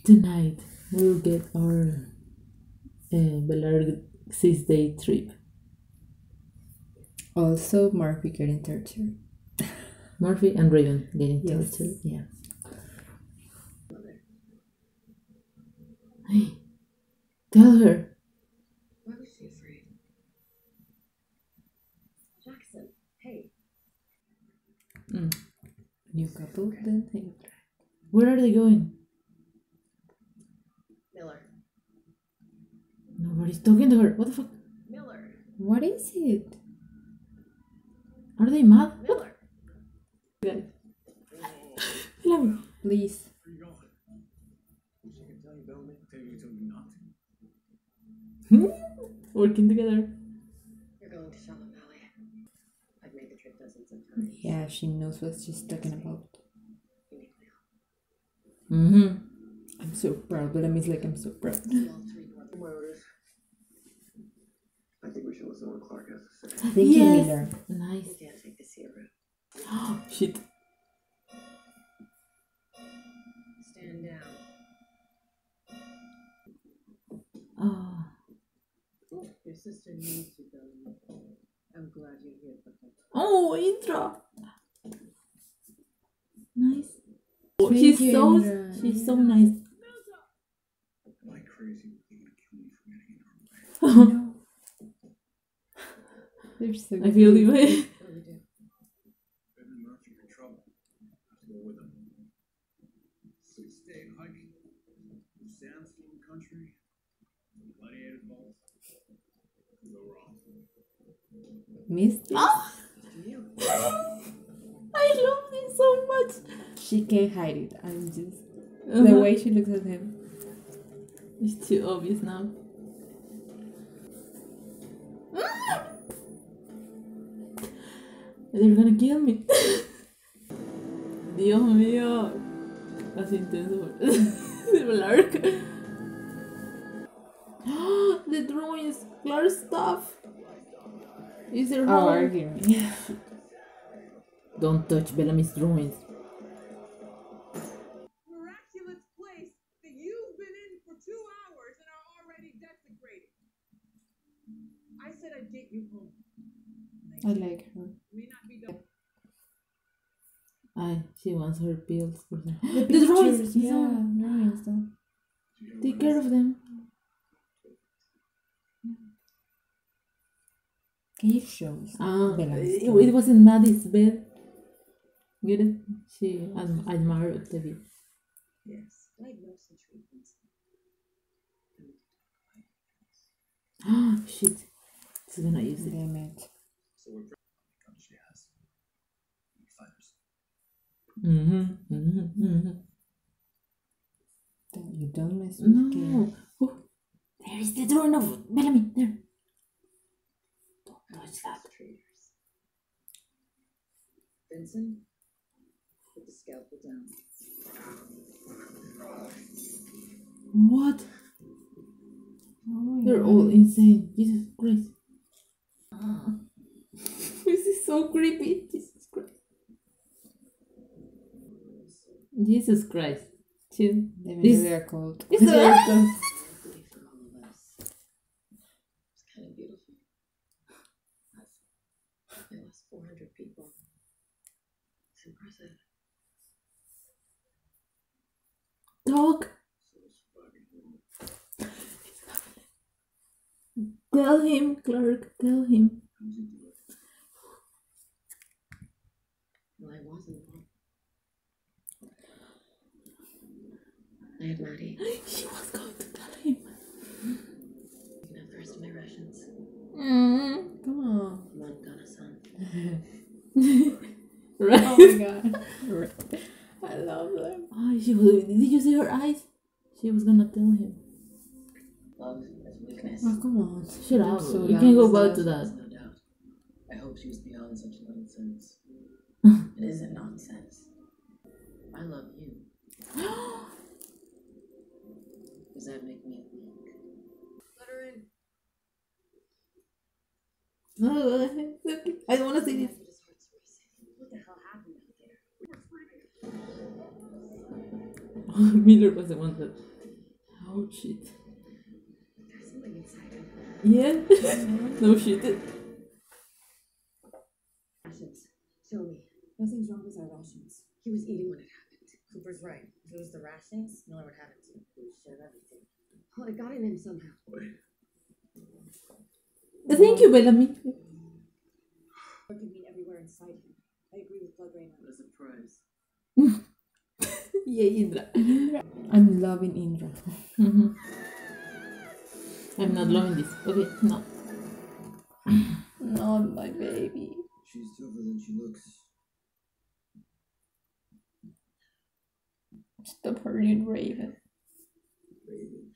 Tonight we'll get our Belarus 6-day trip. Also, Murphy getting tortured. Murphy and Raven getting Yes. tortured. Yeah. Hey, tell her. Why was she afraid? Jackson, hey. New couple, then think. Where are they going? Miller. Nobody's talking to her. What the fuck? Miller. What is it? Are they mad? Miller. Guys. Let me. Please. Where you going? Wish I could tell you, Bellamy. Tell you told me not to. Working together. You're going to Shallow Valley. I've made the trip dozens of times. Yeah, she knows what she's talking about. You need my help. I'm so proud, but I'm like, I'm so proud. All three north Where it is. I think we should listen to what Clark has to say. Thank you, Yes. Miller. Nice. You can't take the sea route. Shit. Stand down. Oh. Your sister needs you, Bellamy. I'm glad you're here for her. Oh, intro. Nice. Thank she's you, so Indra. she's so nice. Am I crazy? You're gonna kill me for getting in her way. No. They're so I feel cute. you. What do we do? Ben and Murphy are in trouble. Have to go with them. 6-day hike. The sandstone country. Gladiator balls. Could go wrong. Missed it. You. I love this so much. She can't hide it. I'm just Uh-huh. the way she looks at him. It's too obvious now. They're gonna kill me. Dios mío. Así intenso. Blark. The drawings. Clark stuff. Is there Oh, home? arguing. Don't touch Bellamy's drawings. Miraculous place that you've been in for 2 hours and are already desecrated. I said I'd get you home. I like her. May not be done. She wants her pills for them. The The drawings. pictures, yeah, drawings. Though. Take care of them. Can you show us? Bellamy's It drawing? wasn't Maddie's bed. Get it? She admired Octavia. Yes. Diagnose and treatment. Shit. She's gonna use it. Damn it. So we're pretty gun she has. Fighters. You don't mess with kids. No. Oh, there is the drawing of Bellamy. There. Don't touch that. Traitors. Vincent, put the scalpel down. What? Oh, They're all insane. Jesus Christ. This is so creepy. Jesus Christ. Jesus Christ. Chill. Maybe they're cold. It's They're a- cold. Thankfully for all of us. It's kind of beautiful. I lost 400 people. It's impressive. Talk. Tell him, Clark. Tell him. Well, I wasn't. I had Maddie. She was going to tell him. You can have the rest of my rations. Come on. One got a son. Right. Oh my god. I love them. Oh, did you see her eyes? She was gonna tell him. Love is weakness. Oh, come on. Shut I'm up. so You down can go with back to There's that. no doubt. I hope she was beyond such nonsense. It isn't nonsense. I love you. Does that make me weak? Let her in. I don't want to see this. His heart's racing. What the hell happened out there? Miller was the one that Oh shit. There's something inside him. Yeah. No shit. Rations. Show me. Nothing's wrong with our rations. He was eating when it happened. Cooper's right. If it was the rations, Miller would have it too. He would share everything. Well, it got in him somehow. Thank you, Bellamy. It could mean everywhere inside him. I agree with Blood Rain. What a surprise. Yeah, Indra. I'm loving Indra. Mhm. I'm not loving this. Okay, no. Not my baby. She's tougher than she looks. Stop hurting Raven. Raven,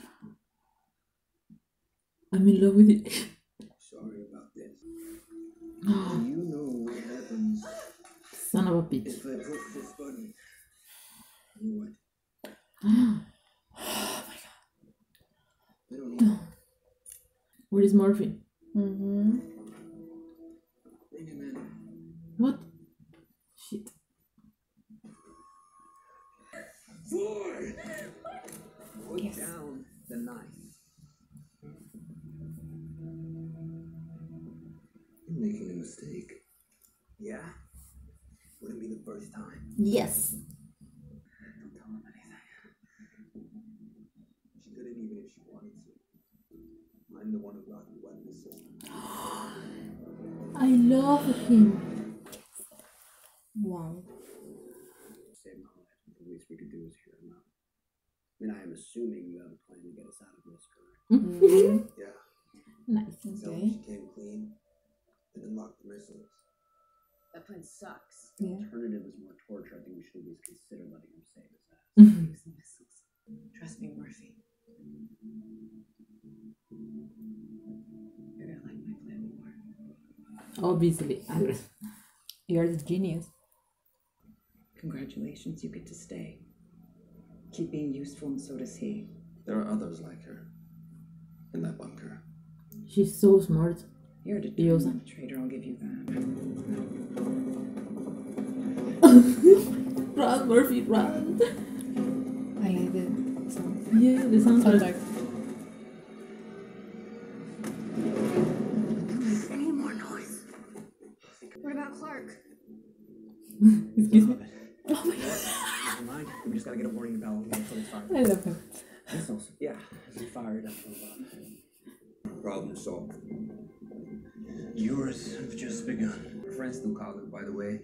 I'm in love with it. sorry about this. You know what happens Son of a bitch. if I push this button. You know what? Oh I don't know. Where is Morphine? Mm-hmm. Bring him in. What? Shit. Floyd! Put Yes. down the knife. You're making a mistake. Yeah? Wouldn't be the first time. Yes. Don't tell him anything. She couldn't even if she wanted to. I'm the one who brought the weapon system. I love him. Wow. Save my life. The least we could do is hear him out. I mean, I am assuming you have a plan to get us out of this, correct? Mm-hmm. Yeah. Nice. Tell him Okay. she came clean and unlock the missiles. That plan sucks. Yeah. Alternative is more torture. I think we should at least consider letting him save his ass. Use the missiles. Trust me, Murphy. You're gonna like my plan more. Obviously. You're the genius. Congratulations, you get to stay. Keep being useful, and so does he. There are others like her in that bunker. She's so smart. You're a Diosa. determined traitor, I'll give you that. Run, Murphy, run. I like the song. Yeah, the soundtrack. Any more noise? What about Clark? Excuse me. Never mind. We just gotta get a warning bell until it's fired. I love him. Missiles. Yeah, as we fired up from above. Problem solved. Yours have just begun. Our friends still call it, by the way.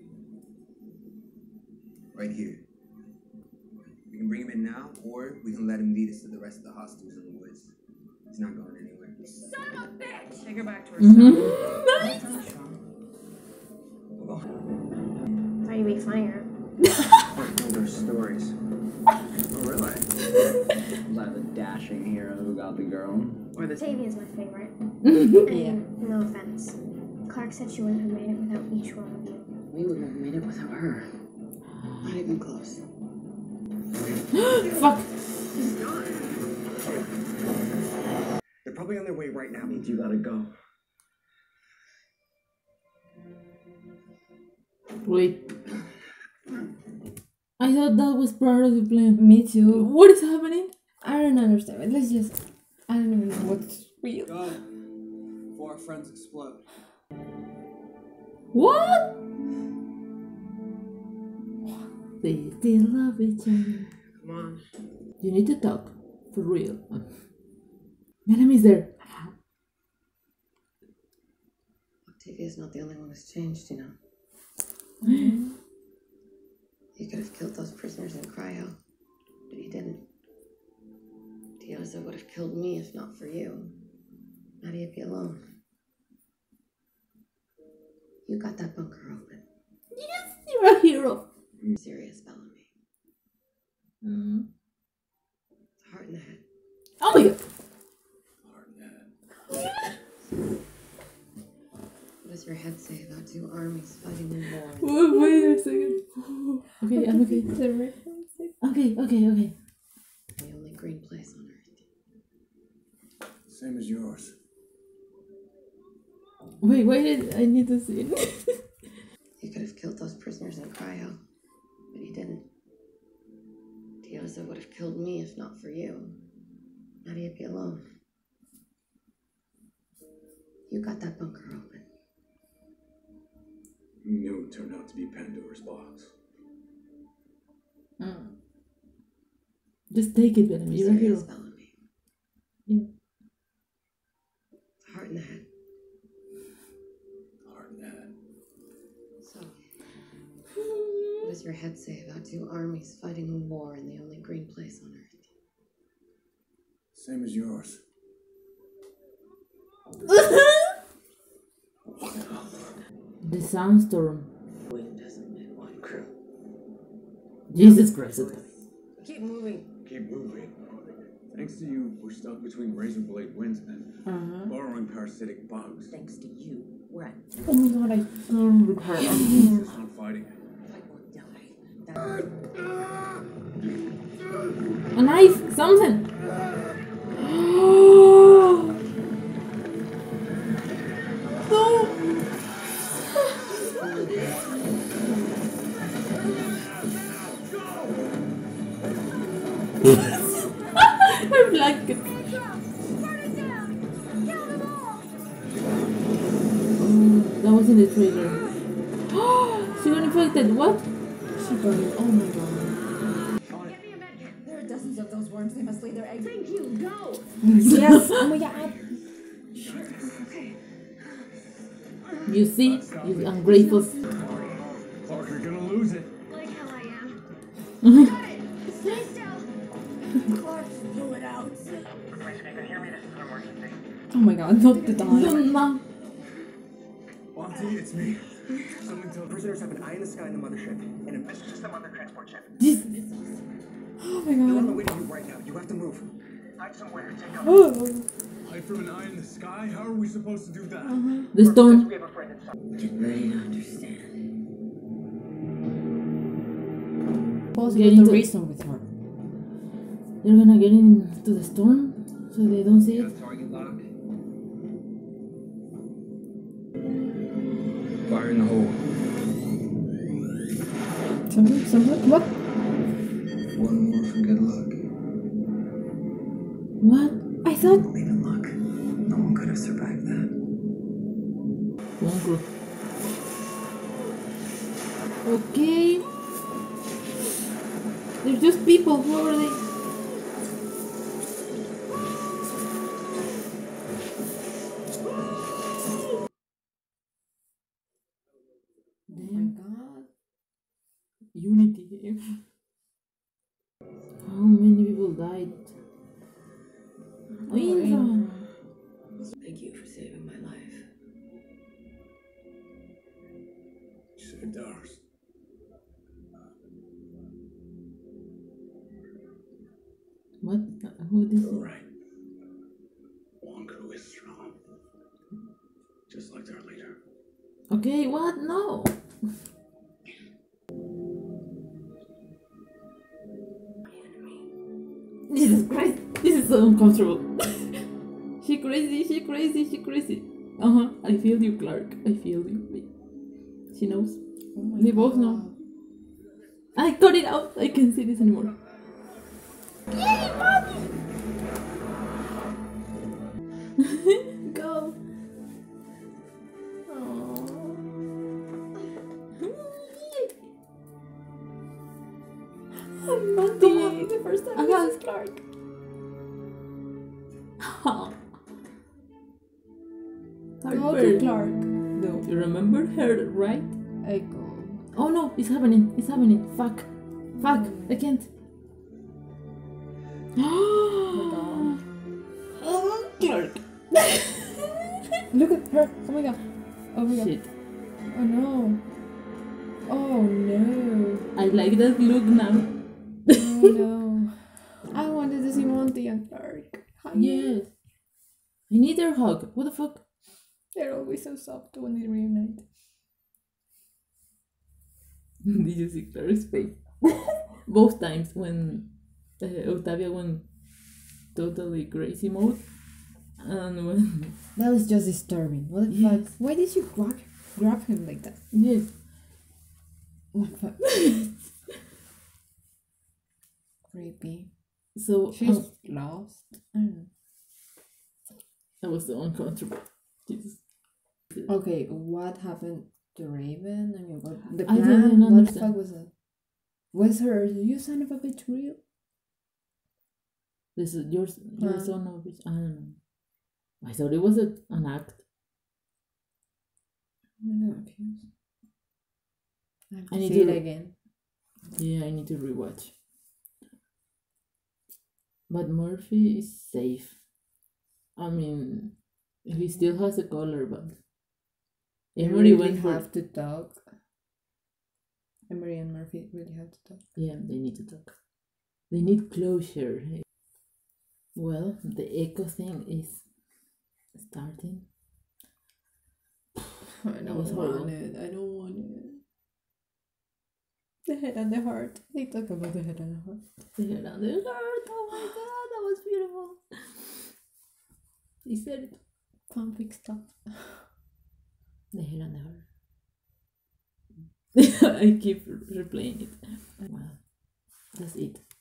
Right here. We can bring him in now, or we can let him lead us to the rest of the hostiles in the woods. He's not going anywhere. Son of a bitch! Take her back to her Mhm. Well, Thought you'd be funnier. know their stories. Oh, really? Was I the dashing hero who got the girl? Or the Tavia's my favorite. Yeah. And no offense. Clark said she wouldn't have made it without each one of you. We wouldn't have made it without her. Not even close. Fuck. They're probably on their way right now. Means you gotta go. Wait. I thought that was part of the plan. Me too. What is happening? I don't understand. But let's just. I don't even know what's real. Got it. Before our friends explode. What? They still love each other. Come on. You need to talk. For real. Bellamy's there. Octavia's not the only one who's changed, you know. He could have killed those prisoners in cryo, but he didn't. Diosa would have killed me if not for you. Now you'd be alone. You got that bunker open. Yes, you're a hero. Serious, Bellamy. Mm. Heart in the head. Oh my god. What does your head say about two armies fighting in war? Wait a second. Okay, I'm okay. Okay. The only green place on earth. Same as yours. Wait, I need to see it. He could have killed those prisoners in cryo, but he didn't. Diosa Diosa would have killed me if not for you. Nadia'd be alone. You got that bunker open. You knew it turned out to be Pandora's box. Just take it, Bellamy. You're a Serious, hero. Bellamy. Yeah. It's a heart in the head. Heart in the head. So, what does your head say about two armies fighting a war in the only green place on Earth? Same as yours. The sandstorm. Wind doesn't make one crew. Jesus Christ. Keep moving. Keep moving. Thanks to you, we're stuck between razor blade windsmen, borrowing parasitic bugs. Thanks to you, we're at Oh my god, I Just not fighting. fight or die. That A knife! Something! No! I like it. Oh, that was in the trailer. She got infected. What? she burned it. Oh my god. there are dozens of those worms. They must lay their eggs. Thank you. Go. Yes! Oh my god. You see? You ungrateful. Clark, you're gonna lose it. Like how I am. Got it! Stay still! Clark, pull it out. Oh my god, not the time. Mom. Monty, it's me. Someone tell prisoners have an eye in the sky in the mothership and a message system on their transport ship. This. Oh my They're on the god. way to you right now. You have to move. Hide somewhere. Take off. Oh. Hide from an eye in the sky? How are we supposed to do that? The stone. We have a friend inside. Get ready to understand. Possibly Getting the to- reason with her. They're gonna get into the storm so they don't see it. Target lock. Fire in the hole. Something? What? One more for good luck. What? I thought. Believe in luck. No one could have survived that. One crew. Okay. They're just people. Who are they? Oh my Damn. god. Unity. How many people died? Indra. Thank you for saving my life. You saved ours. What? Who this? You're right. Wonku is strong. Just like their leader. Okay, what? No. Jesus Christ, this is so uncomfortable. She crazy. I feel you, Clark. I feel you. She knows. Oh my They both god. know. I cut it out. I can't see this anymore. Yay, mommy! Go. Monty, the first time I Uh-huh. saw Clark. Go to Harper. Clark. No, you remember her, right? I go. Oh no, it's happening. Fuck. I can't. Oh Clark. Look at her. Oh my god. Oh my god. Shit. Oh no. Oh no. I like that look now. Oh no. I wanted to see Monty and Clark. Hi. Yes. I need their hug. What the fuck? They're always so soft when they reunite. Did you see Claire's face? Both times when Octavia went totally crazy mode and when That was just disturbing. What the Yes. fuck? Why did you grab him like that? yes. What the fuck? creepy. So She's lost. I don't know. that was so uncomfortable. Jesus. Okay, what happened to Raven? I mean, what the I plan? didn't What the understand. fuck was that? Was her "you son of a bitch" real? This is your Huh. son of I don't know. I thought it was an act. I'm confused. I have to I need see it to- again. Yeah, I need to rewatch. But Murphy is safe. I mean, he still has a collar, but They Emery really went for. have to talk. Emery and Murphy really have to talk. Yeah, they need to talk. They need closure. Well, the echo thing is starting. I That was don't horrible. want it. I don't want it. The head and the heart. They talk about the head and the heart. The head and the heart. Oh my god, that was beautiful. He said it. Fanfic stuff. The head and the heart. I keep replaying it. Well, that's it.